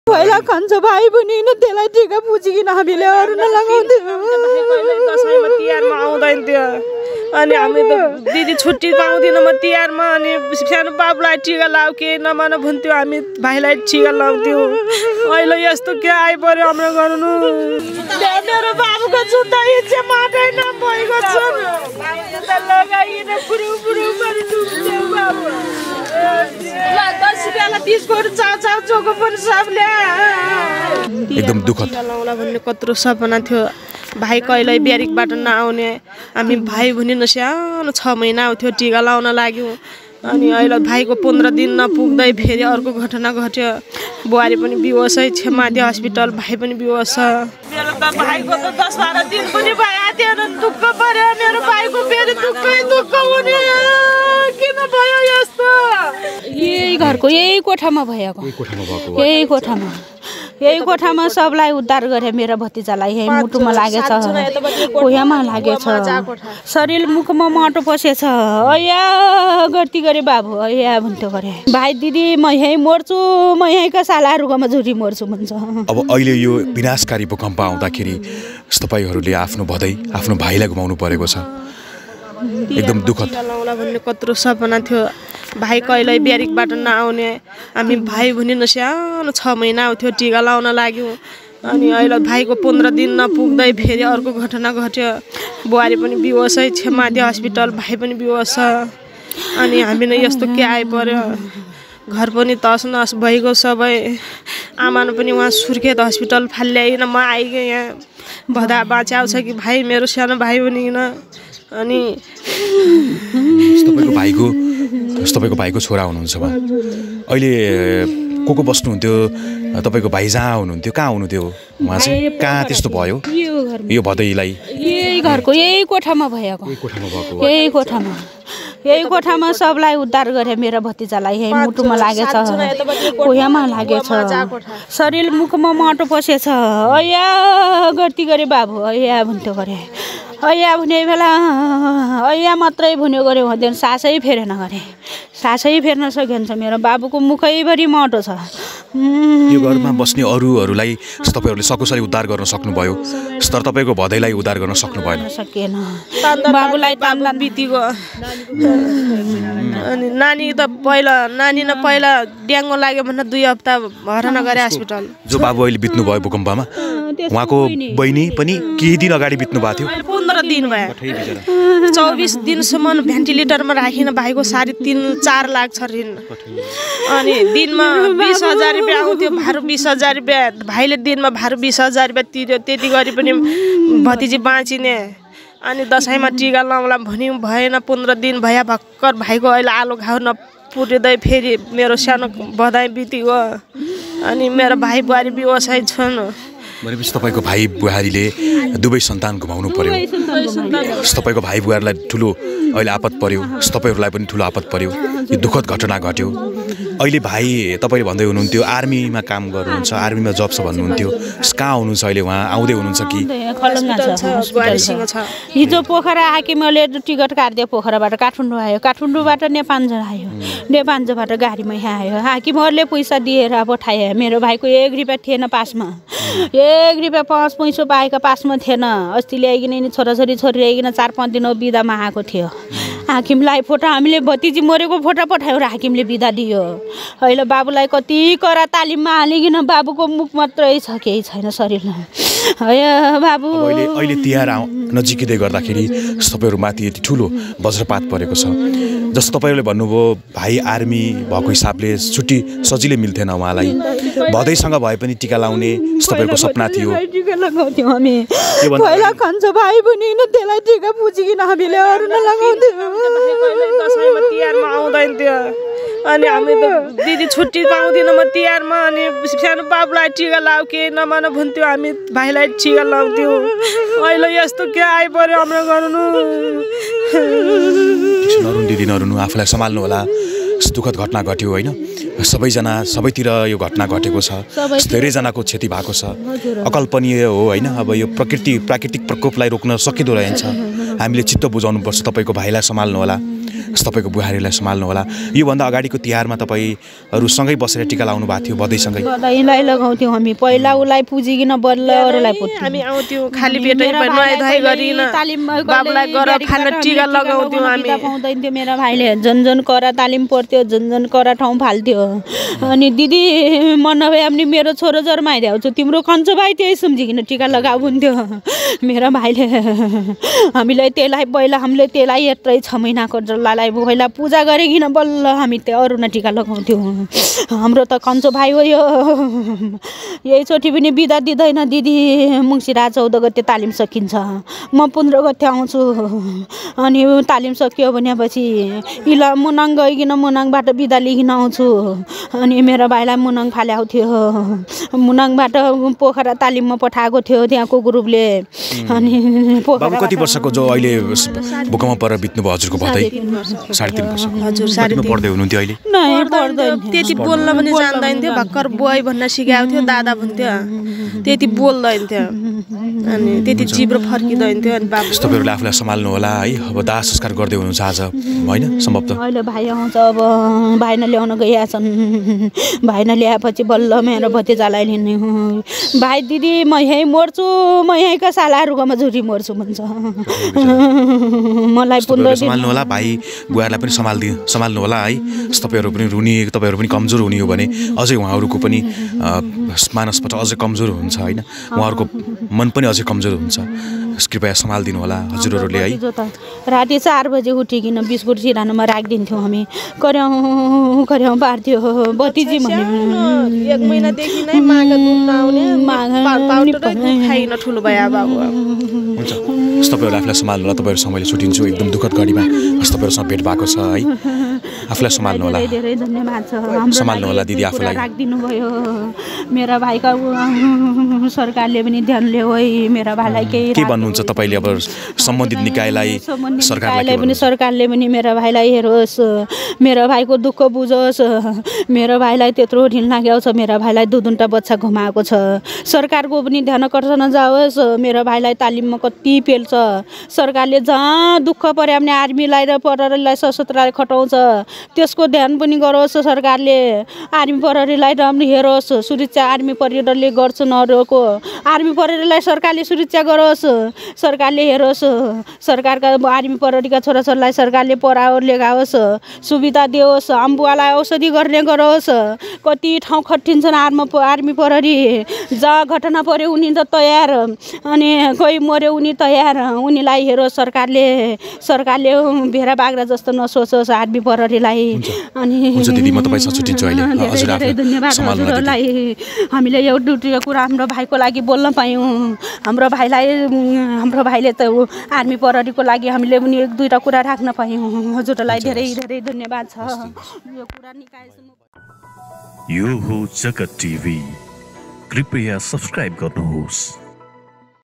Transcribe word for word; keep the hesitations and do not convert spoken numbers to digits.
पहिला खान्छ भाइ पनि न त्यसलाई टिका पुजिकिन हामीले अरू नलगाउँथ्यौँ। दसैँमा तिहारमा आउँदैन थियो अनि हामी त दिदी छुट्टी पाउँदैनौँ म तिहारमा अनि सानो बाबुलाई टिका लाउ के नमान भन्थ्यो हामी भाइलाई टिका लाउँथ्यौँ। अहिले यस्तो के आइपऱ्यो हाम्रो गर्नु। मेरो बाबुको जुत्ता इच्छा माटै नभएको छ लगाइएर पुरु पुरु पनि दुख्थ्यो बाबु। दस रुपियाँलाई तिस गोरु चाउ चाउ चोको पनि सबले एकदम दुःखद लाउला भन्ने कत्रो सपना थियो। भाइ कहिल्यै ब्यारिकबाट नआउने हामी भाइ भनी न सानो छ महिना आउँथ्यो टिका लाउन लाग्यौँ अनि अहिले भाइको पन्ध्र दिन नपुग्दै फेरि अर्को घटना घट्यो। बुहारी पनि बिहोस है छेमादी हस्पिटल भाइ पनि बिहोस छ। मेरो त भाइको त दस बाह्र दिन पनि भइहाल्थ्यो दुःख पऱ्यो मेरो भाइको फेरि दुःखै दुःख हुने किन भयो यस्तो। यही घरको यही कोठामा भएको यही कोठामा यही कोठामा सबलाई उद्धार गरे। मेरो भतिजालाई यही मुटुमा लागेछ कोयामा लागेछ शरीर मुखमा माटो पसेछ। अया गर्ती गरे बाबु अया भन्थ्यो गरे भाइ दिदी म यहीँ मर्छु म यहीँका सालाहरूकोमा झुरी मर्छु भन्छ। अब अहिले यो विनाशकारी भूकम्प आउँदाखेरि तपाईँहरूले आफ्नो भदै आफ्नो भाइलाई गुमाउनु परेको छ। एकदम दुःखद लाउला भन्ने कत्रो सपना थियो। भाइ कहिल्यै ब्यारिकबाट नआउने हामी भाइ भनी न सानो छ महिना आउँथ्यो टिका लाउन लाग्यौँ अनि अहिले भाइको पन्ध्र दिन नपुग्दै फेरि अर्को घटना घट्यो। बुहारी पनि बिहोस है छेमादी हस्पिटल भाइ पनि बिहोस छ अनि हामीलाई यस्तो के आइपऱ्यो। घर पनि तस नस भइगयो सबै। आमा पनि उहाँ सुर्खेत हस्पिटल फाल्याइन म आइगएँ यहाँ भदा बाँच्याउँछ कि भाइ मेरो सानो भाइ बनिकन अनि तपाईँको भाइको तपाईँको भाइको छोरा हुनुहुन्छ उहाँ अहिले को को बस्नुहुन्थ्यो? तपाईँको भाइ जहाँ हुनुहुन्थ्यो कहाँ हुनुहुन्थ्यो उहाँ चाहिँ कहाँ त्यस्तो भयो यो भदैलाई? यही घरको यही कोठामा भएको यही कोठामा यही कोठामा सबलाई उद्धार गरे। मेरो भतिजालाई यही मुटुमा लागेछ कोयामा लागेछ शरीर मुखमा माटो पसेछ। अया गर्ती गरे बाबु अया भन्थ्यो गरे अया भने बेला अया मात्रै भन्यो गऱ्यो हुँदैन सासै फेरेन गरे सासै फेर्न सकेन छ। मेरो बाबुको मुखैभरि माटो छ। यो घरमा बस्ने अरूहरूलाई तपाईँहरूले सकुशली उद्धार गर्न सक्नुभयो तर तपाईँको भदैलाई उद्धार गर्न सक्नु भएन सकेन। बाबुलाई बाबु बितिगयो अनि नानी त पहिला नानी न पहिला ड्याङ्गो लाग्यो भने दुई हप्ता भर्ना गरे हस्पिटल। जो बाबु अहिले बित्नु भयो भूकम्पमा उहाँको बहिनी पनि केही दिन अगाडि बित्नु भएको थियो। पन्ध्र दिन भयो चौबिस दिनसम्म भेन्टिलेटरमा राखिन भाइको साढे तिन चार लाख छ ऋण अनि दिनमा बिस हजार रुपियाँ आउँथ्यो भारू बिस हजार रुपियाँ भाइले दिनमा भारू बिस हजार रुपियाँ तिर्यो त्यति गरी पनि भतिजी बाँचिने। अनि दसैँमा टिका लाउँला भन्यौँ भएन पन्ध्र दिन भए भर्खर भाइको अहिले आलो घाउ नपुर्दै फेरि मेरो सानो बधाई बितिगयो अनि मेरो भाइ बुहारी बिहोसै छन्। भनेपछि तपाईँको भाइ बुहारीले दुवै सन्तान गुमाउनु पर्यो। तपाईँको भाइ बुहारीलाई ठुलो अहिले आपत पर्यो तपाईँहरूलाई पनि ठुलो आपत पर्यो। यो दुःखद घटना घट्यो। अहिले भाइ तपाईँले भन्दै हुनुहुन्थ्यो आर्मीमा काम गर्नुहुन्छ आर्मीमा जब छ भन्नुहुन्थ्यो कहाँ हुनुहुन्छ अहिले उहाँ आउँदै हुनुहुन्छ कि? हिजो पोखरा हाकिमले टिकट काटिदियो पोखराबाट काठमाडौँ आयो काठमाडौँबाट नेपाञ्जो आयो नेपाञ्जोबाट गाडीमा यहाँ आयो हाकिमहरूले पैसा दिएर पठाए। मेरो भाइको एक रुपियाँ थिएन पासमा एक रुपियाँ पाँच पैसो पाएका पासमा थिएन। अस्ति ल्याइकन छोराछोरी छोरी ल्याइकन चार पाँच दिन बिदामा आएको थियो। हाकिमलाई फोटो हामीले भतिजी मरेको फोटो पठायो र हाकिमले बिदा दियो। अहिले बाबुलाई कति करा तालिममा हालिकन बाबुको मुख मात्रै छ केही छैन शरीरमा। बाबु अहिले अहिले तिहार नजिकै गर्दाखेरि तपाईँहरूमाथि यति ठुलो वज्रपात परेको छ। जस्तो तपाईँहरूले भन्नुभयो भाइ आर्मी भएको हिसाबले छुट्टी सजिलै मिल्थेन उहाँलाई भदैसँग भए पनि टिका लाउने तपाईँहरूको सपना थियो। टिका लगाउँथ्यौँ हामी पहिला खान्छ भाइ पनि न त्यसलाई टिका पुजिकिन हामीले अरू नलगाउँथ्यौँ। दसैँमा तिहारमा आउँदैन थियो अनि हामी त दिदी छुट्टी पाउँदैनौँ म तिहारमा अनि सानो बाबुलाई टिका लाउ के नमान भन्थ्यो हामी भाइलाई टिका लाउँथ्यौँ। अहिले यस्तो के आइपऱ्यो हाम्रो गर्नु। नरुनु दिदी नरुनु आफूलाई सम्हाल्नु होला। दुःखद घटना घट्यो होइन सबैजना सबैतिर यो घटना घटेको छ धेरैजनाको क्षति भएको छ अकल्पनीय हो होइन। अब यो प्रकृति प्राकृतिक प्रकोपलाई रोक्न सकिँदो रहेछ हामीले चित्त बुझाउनुपर्छ। तपाईँको भाइलाई सम्हाल्नु होला तपाईँको बुहारीलाई सम्हाल्नु होला। योभन्दा अगाडिको तिहारमा तपाईँहरू सँगै बसेर टिका लाउनु भएको थियो बधैसँगै? बधैलाई लगाउँथ्यौँ हामी, पहिला उसलाई पुजिकन बल्ल अरूलाई पुज्थ्यौँ। हामी आउँथ्यौँ खाली पेटै नुहाइ धुवाइ गरिन बाबुलाई गर खाना टिका लगाउँथ्यौँ हामी। पाउँदैन थियो मेरो भाइले, झन् झन् करा तालिम पर्थ्यो, झन् झन् करा ठाउँ फाल्थ्यो। अनि दिदी म नभए पनि मेरो छोरो जन्माइदिएको छु, तिम्रो कन्चो भाइ त्यही सम्झिकन टिका लगाउ हुन्थ्यो मेरो भाइले। हामीलाई त्यसलाई पहिला हामीले त्यसलाई यत्रै छ महिनाको जल्लालाई पहिला पूजा गरिकन बल्ल हामी त्यो अरूलाई टिका लगाउँथ्यौँ। हाम्रो त कन्चो भाइ हो यो। यहीचोटि पनि बिदा दिँदैन दिदी, मुङ्सिरा चौध गते तालिम सकिन्छ, म पन्ध्र गते आउँछु। अनि तालिम सकियो भनेपछि इला मुनाङ गइकन मुनाङबाट बिदा लिइकन आउँछु। अनि मेरो भाइलाई मुनाङ फाल्याएको थियो, मुनाङबाट पोखरा तालिममा पठाएको थियो त्यहाँको ग्रुपले। अनि बाबु कति वर्षको जो अहिले भूकम्प परेर बित्नुभयो हजुरको भदै? साढे तिन वर्ष। हजुर साढे तिन पढ्दै हुनुहुन्थ्यो अहिले? त्यति बोल्न पनि जान्दैन थियो, भर्खर बुवाई भन्न सिकाएको थियो, दादा भन्थ्यो, त्यति बोल्दैन थियो अनि त्यति जिब्रो फर्किँदैन थियो। अनि बाबु तपाईँहरूले आफूलाई सम्हाल्नु होला है। अब दाह संस्कार गर्दै हुनुहुन्छ आज होइन सम्भव त? अहिले भाइ आउँछ, अब भाइ न ल्याउन गइया छन्, भाइ न ल्याएपछि बल्ल मेरो भतिजालाई लिने हो। भाइ दिदी म यहीँ मर्छु, म यहीँका सालाहरूकोमा झुरी मर्छु भन्छ। मलाई पन्ध्र दिन सम्हाल्नु होला, भाइ बुहारलाई पनि सम्हाल्दि सम्हाल्नु होला है। तपाईँहरू पनि ऋणी, तपाईँहरू पनि कमजोर हुने हो भने अझै उहाँहरूको पनि मानसबाट अझै कमजोर हुन्छ होइन, उहाँहरूको मन पनि अझै कमजोर हुन्छ। कृपया सम्हालिदिनु होला हजुरहरूले है। राति चार बजे उठिकन बिस्कुट सिरानोमा राखिदिन्थ्यौँ हामी, कर्याउँ कर्याउँ पार्थ्यो भतिजी भन्ने। एक महिनादेखि नै माघ खाइन ठुलो भयो बाबु। हुन्छ तपाईँहरू आफूलाई सम्हाल्नु होला। तपाईँहरू समयले छुट्टिन्छु एकदम दुःखद घडीमा तपाईँहरूसँग भेट भएको छ है। आफूलाई सम्हाल्नु होला, धेरै धन्यवाद छ। सम्हाल्नु होला दिदी आफूलाई। राखिदिनु भयो मेरा भाइका, सरकारले पनि ध्यान लियो है मेरा भाइलाई। केही के भन्नुहुन्छ तपाईँले अब सम्बन्धित निकायलाई, सरकारलाई पनि सरकारले पनि मेरो भाइलाई हेरोस्, मेरो भाइको दुःख बुझोस्। मेरो भाइलाई त्यत्रो ढिल लागेको छ, मेरो भाइलाई दुई दुईवटा बच्चा घुमाएको छ, सरकारको पनि ध्यान आकर्षण जाओस्। मेरो भाइलाई तालिममा कति पेल्छ, सरकारले जहाँ दुःख पर्यो भने आर्मीलाई र प्रहरीलाई सशस्त्रलाई खटाउँछ, त्यसको ध्यान पनि गरोस् सरकारले। आर्मी प्रहरीलाई पनि हेरोस्, सुरक्षा आर्मी प्रहरीले गर्छ नरहेको, आर्मी प्रहरीलाई सरकारले सुरक्षा गरोस्, सरकारले हेरोस्। सरकारका आर्मी प्रहरीका छोराछोरीलाई सरकारले पढाओ लेखाओस्, सुविधा दियोस्, अम्बुवालाई औषधि गर्ने गरोस्। कति ठाउँ खटिन्छन् आर्मी आर्मी प्रहरी, जहाँ घटना पर्यो उनी त तयार, अनि कोही मर्यो उनी तयार, उनीलाई हेरोस् सरकारले। सरकारले भेडा बाख्रा जस्तो नसोचोस् आर्मी प्रहरीलाई। अनि धेरै धन्यवाद हजुरहरूलाई। हामीले यो ड्युटीको कुरा हाम्रो भाइको लागि बोल्न पायौँ। हाम्रो भाइलाई हाम्रो भाइले त आर्मी प्रहरीको लागि हामीले पनि एक दुईवटा कुरा राख्न पायौँ। हजुरलाई धेरै धेरै धन्यवाद छ। यो कुरा निकायसम्म यो हो जगत टिभी, कृपया सब्स्क्राइब गर्नुहोस्।